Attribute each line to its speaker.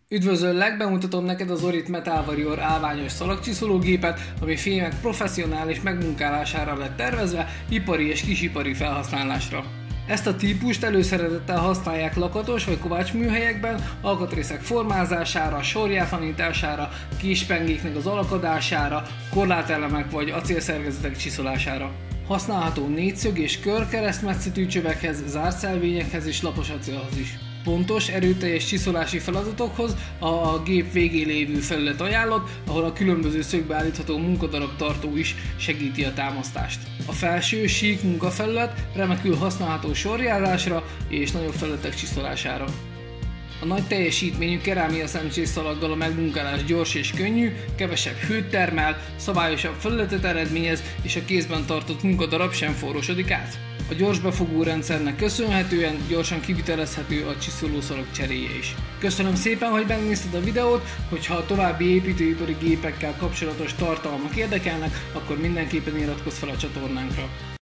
Speaker 1: Üdvözöllek, bemutatom neked az Orit Metal Warrior állványos szalagcsiszológépet, ami fémek professzionális megmunkálására lett tervezve, ipari és kisipari felhasználásra. Ezt a típust előszeretettel használják lakatos vagy kovácsműhelyekben, alkatrészek formázására, sorjátlanítására, késpengéknek az alakadására, korlátelemek vagy acélszerkezetek csiszolására. Használható négyszög és kör keresztmetszetű csövekhez, zárt szelvényekhez és lapos acélhoz is. Pontos, erőteljes csiszolási feladatokhoz a gép végén lévő felület ajánlott, ahol a különböző szögbe állítható munkadarab tartó is segíti a támasztást. A felső, sík munkafelület remekül használható sorjázásra és nagyobb felületek csiszolására. A nagy teljesítményű kerámia szemcsész szalaggal a megmunkálás gyors és könnyű, kevesebb hőt termel, szabályosabb felületet eredményez és a kézben tartott munkadarab sem forrósodik át. A gyors befogó rendszernek köszönhetően gyorsan kivitelezhető a csiszolószalag cseréje is. Köszönöm szépen, hogy megnézted a videót, hogyha a további építőipari gépekkel kapcsolatos tartalmak érdekelnek, akkor mindenképpen iratkozz fel a csatornánkra.